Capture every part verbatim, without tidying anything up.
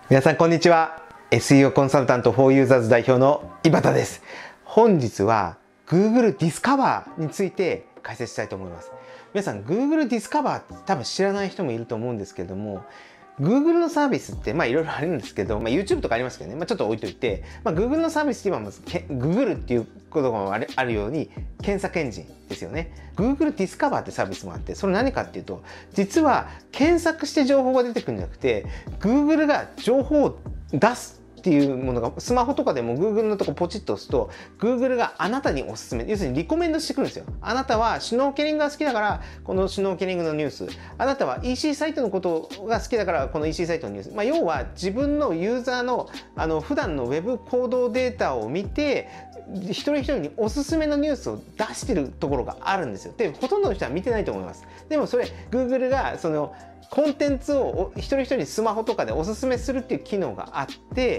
皆さんこんにちは。 エスイーオー コンサルタント フォー ユーザーズ代表の井端です。本日は Google ディスカバーについて解説したいと思います。皆さん Google ディスカバーって多分知らない人もいると思うんですけれども、 Google のサービスってまあいろいろあるんですけど、まあ、YouTube とかありますけどね、まあ、ちょっと置いといて、まあ、Google のサービスって今まず Google っていうことがあるあるように検索エンジンですよね。 Google ディスカバーってサービスもあって、それ何かっていうと、実は検索して情報が出てくるんじゃなくて Google が情報を出すっていうものが、スマホとかでも Google のとこポチッと押すと Google があなたにおすすめ、要するにリコメンドしてくるんですよ。あなたはシュノーケリングが好きだからこのシュノーケリングのニュース、あなたは イーシー サイトのことが好きだからこの イーシー サイトのニュース、まあ、要は自分のユーザーのあの普段のウェブ行動データを見て一人一人におすすめのニュースを出してるところがあるんですよ。でほとんどの人は見てないと思います。でもそれ Google がそのコンテンツを一人一人にスマホとかでおすすめするっていう機能があって、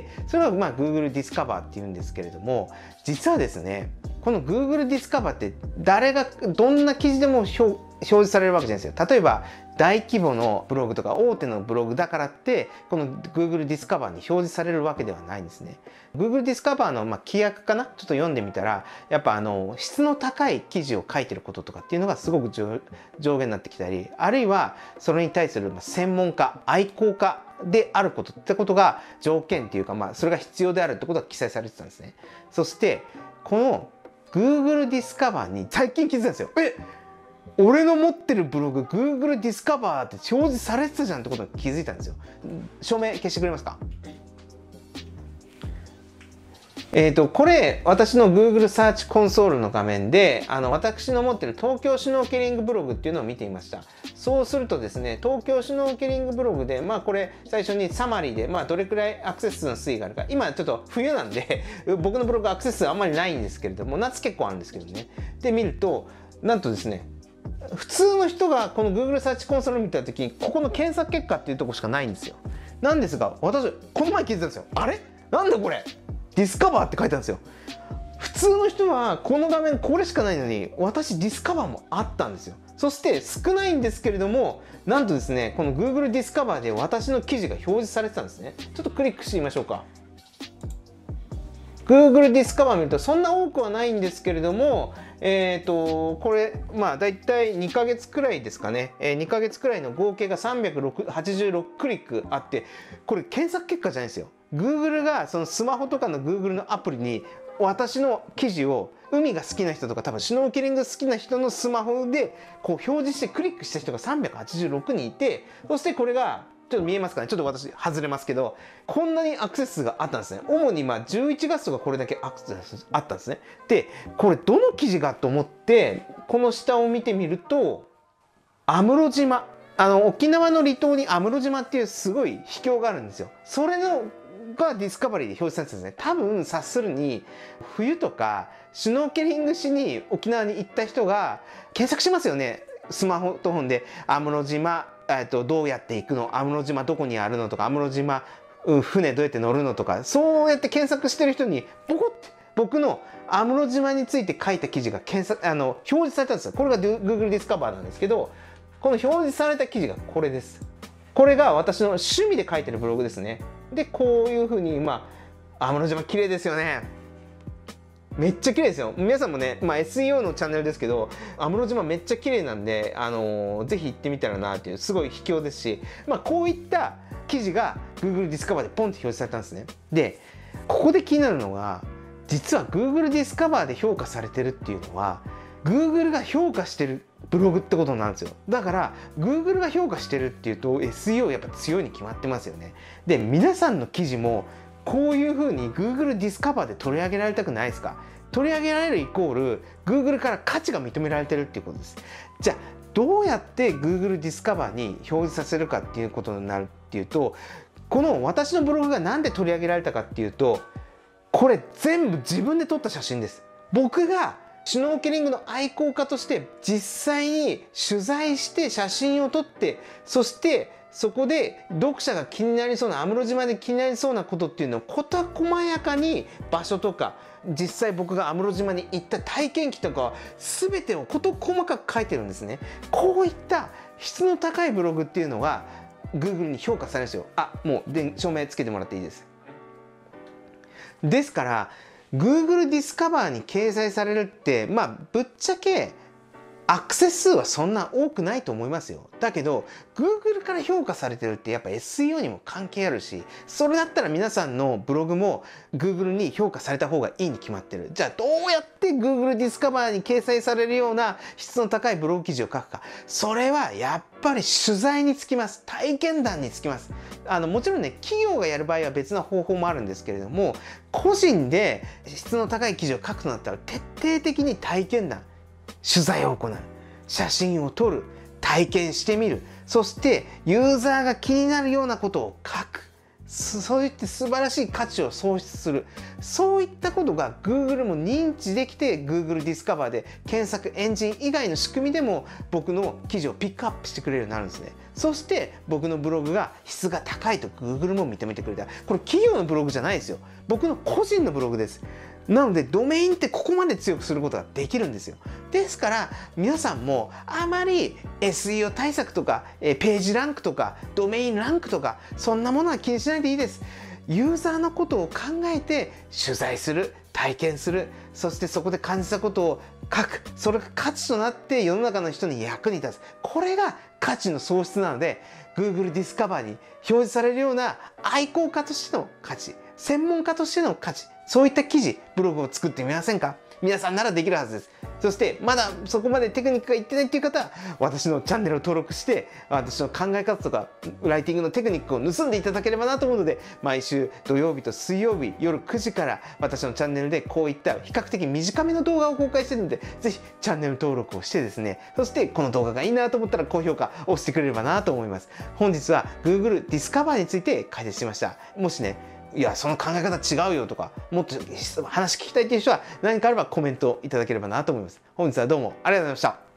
それがまあ Google ディスカバーっていうんですけれども、実はですね、この Google ディスカバーって誰がどんな記事でも表表示されるわけじゃないですよ。例えば大規模のブログとか大手のブログだからってこの Google ディスカバーに表示されるわけではないんですね。Google ディスカバーのまあ規約かな、ちょっと読んでみたら、やっぱあの質の高い記事を書いてることとかっていうのがすごく上上限になってきたり、あるいはそれに対する専門家愛好家であることってことが条件っていうか、まあそれが必要であるってことが記載されてたんですね。そしてこの Google ディスカバーに最近気づいたんですよ。え俺の持ってるブログ Google ディスカバーって表示されてたじゃんってことに気づいたんですよ。署名消してくれますか？えーとこれ私の Google サーチコンソールの画面で、あの私の持ってる東京シュノーケリングブログっていうのを見ていました。そうするとですね、東京シュノーケリングブログで、まあこれ最初にサマリーで、まあどれくらいアクセス数の推移があるか、今ちょっと冬なんで僕のブログアクセス数あんまりないんですけれども、夏結構あるんですけどね。で見ると、なんとですね、普通の人がこの Google サーチコンソールを見た時にここの検索結果っていうところしかないんですよ。なんですが、私この前気づいたんですよ。あれなんだこれディスカバーって書いてあるんですよ。普通の人はこの画面これしかないのに、私ディスカバーもあったんですよ。そして少ないんですけれども、なんとですね、この Google ディスカバーで私の記事が表示されてたんですね。ちょっとクリックしてみましょうか。Google ディスカバー見るとそんな多くはないんですけれども、えーとこれまあだいたいにかげつくらいですかね、えー、にかげつくらいの合計がさんびゃくはちじゅうろくクリックあって、これ検索結果じゃないですよ。 Google がそのスマホとかの Google のアプリに私の記事を、海が好きな人とか多分シュノーケリング好きな人のスマホでこう表示してクリックした人がさんびゃくはちじゅうろくにんいて、そしてこれがちょっと見えますかね、ちょっと私外れますけど、こんなにアクセス数があったんですね。主にまあじゅういちがつとかこれだけアクセスあったんですね。でこれどの記事かと思ってこの下を見てみると、安室島、あの沖縄の離島に安室島っていうすごい秘境があるんですよ。それのがディスカバリーで表示されてたんですね。多分察するに冬とかシュノーケリングしに沖縄に行った人が検索しますよね、スマホと本で。安室島、えっと、どうやって行くの、安室島どこにあるのとか、安室島、うん、船どうやって乗るのとか、そうやって検索してる人にボコって僕の安室島について書いた記事が検索あの表示されたんですよ。これが Google ディスカバーなんですけど、この表示された記事がこれです。これが私の趣味で書いてるブログですね。でこういうふうに、まあ安室島綺麗ですよね。めっちゃ綺麗ですよ。皆さんもね、まあ、エスイーオー のチャンネルですけど、安室島めっちゃ綺麗なんで、あのー、ぜひ行ってみたらなっていう、すごい秘境ですし、まあ、こういった記事が Google ディスカバーでポンって表示されたんですね。でここで気になるのが、実は Google ディスカバーで評価されてるっていうのは Google が評価してるブログってことなんですよ。だから Google が評価してるっていうと エスイーオー やっぱ強いに決まってますよね。で皆さんの記事もこういうふうに Google ディスカバーで取り上げられたくないですか？取り上げられるイコール Google から価値が認められてるっていうことです。じゃあどうやって Google ディスカバーに表示させるかっていうことになるっていうと、この私のブログが何で取り上げられたかっていうと、これ全部自分で撮った写真です。僕がシュノーケリングの愛好家として実際に取材して写真を撮って、そしてそこで読者が気になりそうな、安室島で気になりそうなことっていうのを事細やかに場所とか、実際僕が安室島に行った体験記とか全てを事細かく書いてるんですね。こういった質の高いブログっていうのが Google に評価されるんですよ。あ、もうで証明つけてもらっていいです。ですから Google ディスカバーに掲載されるってまあぶっちゃけアクセス数はそんな多くないと思いますよ。だけど Google から評価されてるってやっぱ エスイーオー にも関係あるし、それだったら皆さんのブログも Google に評価された方がいいに決まってる。じゃあどうやって Google ディスカバーに掲載されるような質の高いブログ記事を書くか。それはやっぱり取材につきます。体験談につきます。あのもちろんね、企業がやる場合は別な方法もあるんですけれども、個人で質の高い記事を書くとなったら徹底的に体験談、取材を行う、写真を撮る、体験してみる、そしてユーザーが気になるようなことを書く、そういった素晴らしい価値を創出する、そういったことが Google も認知できて Google ディスカバーで検索エンジン以外の仕組みでも僕の記事をピックアップしてくれるようになるんですね。そして僕のブログが質が高いと Google も認めてくれた。これ企業のブログじゃないですよ。僕の個人のブログです。なのでドメインってここまで強くすることができるんですよ。ですから皆さんもあまり エスイーオー 対策とかページランクとかドメインランクとかそんなものは気にしないでいいです。ユーザーのことを考えて取材する、体験する、そしてそこで感じたことを書く、それが価値となって世の中の人に役に立つ、これが価値の創出なので Google ディスカバーに表示されるような愛好家としての価値、専門家としての価値、そういった記事、ブログを作ってみませんか？皆さんならできるはずです。そしてまだそこまでテクニックがいってないっていう方は私のチャンネルを登録して私の考え方とかライティングのテクニックを盗んでいただければなと思うので、毎週土曜日と水曜日夜くじから私のチャンネルでこういった比較的短めの動画を公開しているので、ぜひチャンネル登録をしてですね、そしてこの動画がいいなと思ったら高評価押してくれればなと思います。本日は Google ディスカバーについて解説しました。もしね、いやその考え方違うよとかもっと話聞きたいという人は何かあればコメントいただければなと思います。本日はどうもありがとうございました。